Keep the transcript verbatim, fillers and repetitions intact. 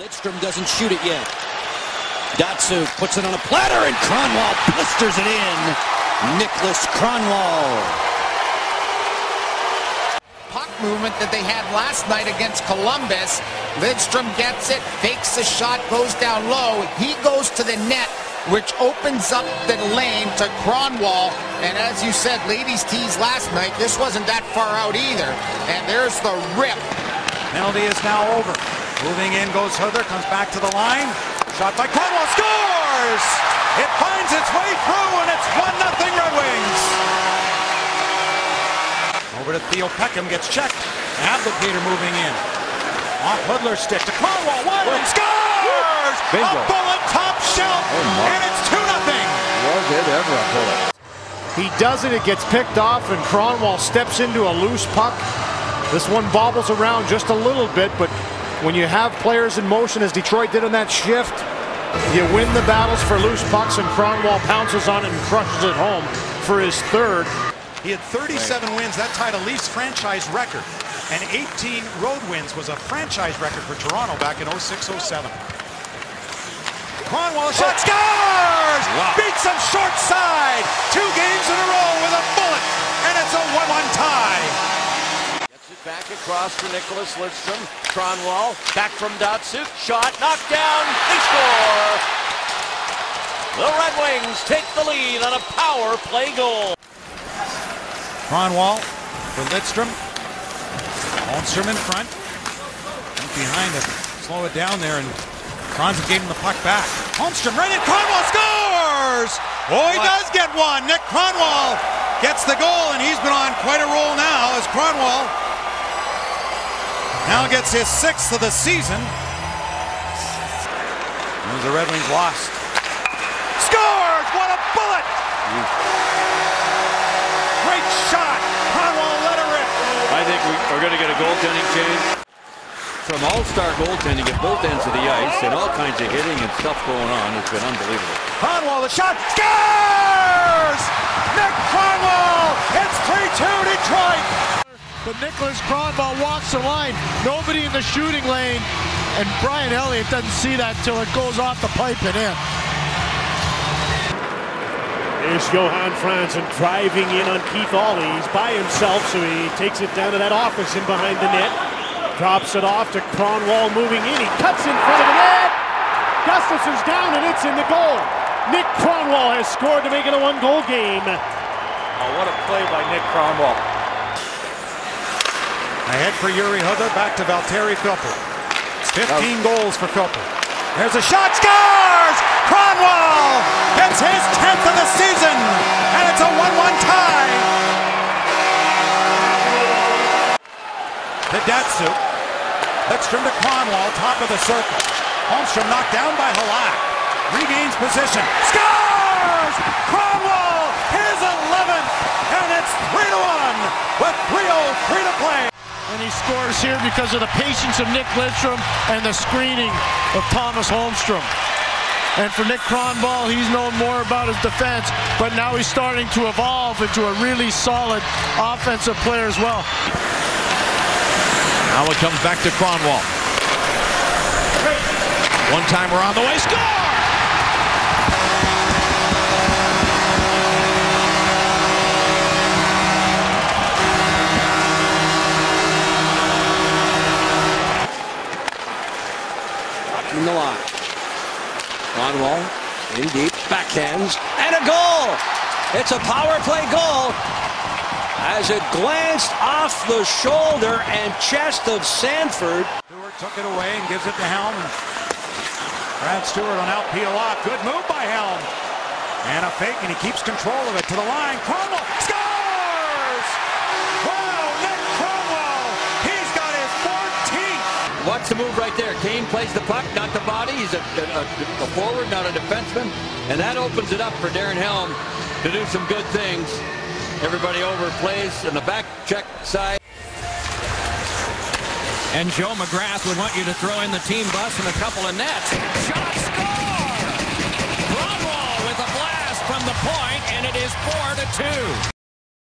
Lidstrom doesn't shoot it yet. Datsyuk puts it on a platter, and Kronwall blisters it in. Niklas Kronwall. Puck movement that they had last night against Columbus. Lidstrom gets it, fakes the shot, goes down low. He goes to the net, which opens up the lane to Kronwall. And as you said, ladies' tees last night, this wasn't that far out either. And there's the rip. Penalty is now over. Moving in goes Huther, comes back to the line. Shot by Kronwall, scores! It finds its way through, and it's one nothing Red Wings. Over to Theo Peckham, gets checked. Abdelkader moving in. Off Hudler's stick to Kronwall, one, and scores! Bingo. A bullet top shelf, Oh, and it's two nothing. Was it ever a bullet? He does it, it gets picked off, and Kronwall steps into a loose puck. This one bobbles around just a little bit, but when you have players in motion, as Detroit did on that shift, you win the battles for loose pucks, and Kronwall pounces on it and crushes it home for his third. He had thirty-seven wins. That tied a Leafs franchise record. And eighteen road wins was a franchise record for Toronto back in oh six oh seven. Kronwall, shot, scores! Wow. Beats him short side. Two games in a row with a bullet, and it's a one one tie. Gets it back across for Niklas Lidstrom. Kronwall, back from Datsyuk. Shot, knocked down, they score! The Red Wings take the lead on a power play goal. Kronwall for Lidstrom. Holmstrom in front. Behind it. Slow it down there, and Kronwall gave him the puck back. Holmstrom right in. Kronwall scores! Oh, he what? does get one. Nick Kronwall gets the goal, and he's been on quite a roll now as Kronwall now gets his sixth of the season. As the Red Wings lost. Scores! What a bullet! Great shot! Kronwall let her rip. I think we are going to get a goaltending change. From all-star goaltending at both ends of the ice and all kinds of hitting and stuff going on, it's been unbelievable. Kronwall, the shot, scores! Nick Kronwall, it's three two Detroit! But Niklas Kronwall walks the line, nobody in the shooting lane, and Brian Elliott doesn't see that till it goes off the pipe and in. There's Johan Franzen driving in on Keith Aulley. He's by himself, so he takes it down to that office in behind the net. Drops it off to Kronwall moving in. He cuts in front of the net. Gustafson's down, and it's in the goal. Nick Kronwall has scored to make it a one-goal game. Oh, what a play by Nick Kronwall. Ahead for Jiri Huther, back to Valtteri Filppula. It's fifteen goals for Filppula. There's a shot, scores! Kronwall gets his tenth of the season, and it's a one one tie. To Datsyuk. Lidstrom to Kronwall, top of the circle. Holmstrom knocked down by Halak. Regains position. Scores! Kronwall, his eleventh, and it's three to one with three oh three to play. And he scores here because of the patience of Nick Lidstrom and the screening of Thomas Holmstrom. And for Nick Kronwall, he's known more about his defense, but now he's starting to evolve into a really solid offensive player as well. Now it comes back to Kronwall. One timer on the way, score! In the line. Kronwall in deep, backhands, and a goal! It's a power play goal as it glanced off the shoulder and chest of Sanford. Stewart took it away and gives it to Helm. Brad Stewart on out peel off. Good move by Helm. And a fake, and he keeps control of it to the line. Kronwall scores! Wow, Nick Kronwall! He's got his fourteenth! Watch the move right there. Kane plays the puck, not the body. He's a, a, a forward, not a defenseman. And that opens it up for Darren Helm to do some good things. Everybody over plays in the back check side. And Joe McGrath would want you to throw in the team bus and a couple of nets. Shot, score! Kronwall with a blast from the point, and it is four to two.